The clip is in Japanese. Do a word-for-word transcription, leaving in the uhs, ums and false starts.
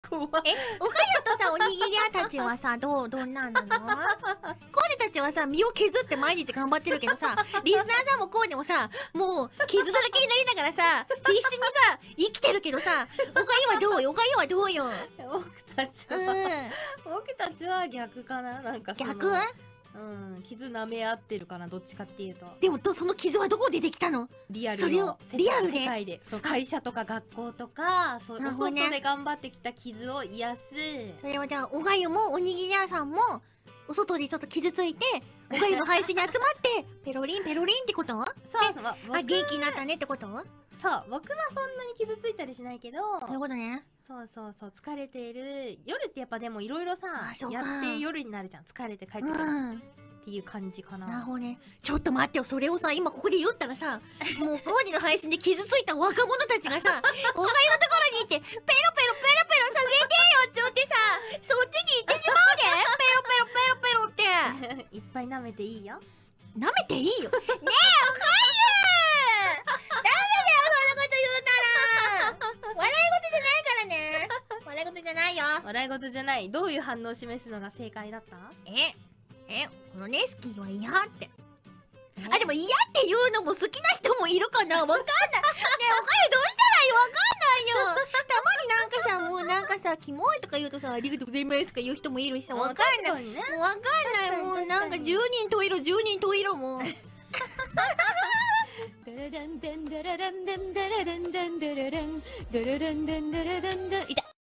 怖い。 え、おかゆとさ、おにぎり屋たちはさ、どう、どんなんなの？コーデたちはさ、身を削って毎日頑張ってるけどさ、リスナーさんもコーデもさ、もう、傷だらけになりながらさ、必死にさ、生きてるけどさ、おかゆはどうよ、おかゆはどうよ。 僕たちうは、 ん。 僕たちは逆かな、なんかその。 逆？ うん、傷舐め合ってるかな、どっちかっていうと。 でも、と、その傷はどこでできたの？ リアルそれをの世界リアルで世界で、そう、会社とか学校とか、そう、おなるほどね外で頑張ってきた傷を癒す。 それはじゃあ、おがゆもおにぎり屋さんも、お外でちょっと傷ついて、おがゆの配信に集まって、ペロリンペロリンってこと？ そう、わあ、元気になったねってこと？ そう、僕はそんなに傷ついたりしないけど、 そういうことね。 そうそうそう、疲れている。夜ってやっぱでもいろいろさあ、そうかやって夜になるじゃん。疲れて帰ってくる。 うん。 っていう感じかな。 なるほどね。ちょっと待ってよ、それをさ、今ここで言ったらさ、もうコーデの配信で傷ついた若者たちがさ、おがゆのところに行って、ペロペロペロペロさせてよっつってさ、そっちに行ってしまうで、ペロペロペロペロって。 いっぱい舐めていいよ。 舐めていいよ。ねえ、おがゆダメだよ、そんなこと言うたら。笑い事じゃないからね。笑い事じゃないよ。 笑い事じゃない。どういう反応を示すのが正解だった？ ええ、このね、スキーは嫌って。あ、でも嫌って言うのも好きな人もいるかな？わかんない。ねえ、おかゆどうしたらいい？わかんないよ。たまになんかさ、もうなんかさ、キモいとか言うとさ、ありがとうございますとか言う人もいるしさ、わかんない。 確かにね。 もうわかんない。もうなんかじゅうにんといろ、じゅうにんといろもう。 ドゥルルンドゥンドゥルルンドゥンドゥルルンドゥンドゥルルンドゥルルンドゥンドゥルルンドゥン。いた。